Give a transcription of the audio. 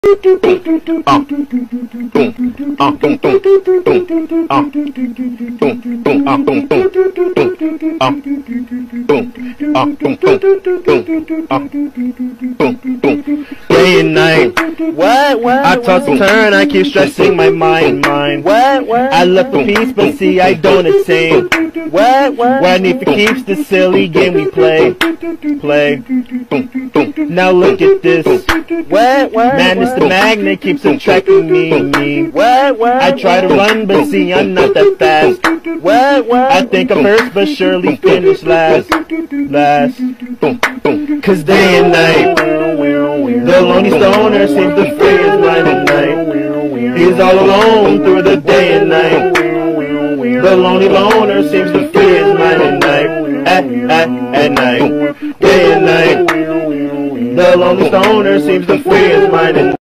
Day and night, I toss and turn, I keep stressing my mind. I look for peace, but see I don't attain. When if it keeps the silly game we play. Now look at this. Man, it's the magnet keeps attracting me. I try to run, but see I'm not that fast. I think I'm first, but surely finish last. Cause day and night, the lonely stoner seems to free his mind at night. He's all alone through the day and night. The lonely loner seems to free his mind at night. At night, day and night. The lonely stoner seems to free his mind at night.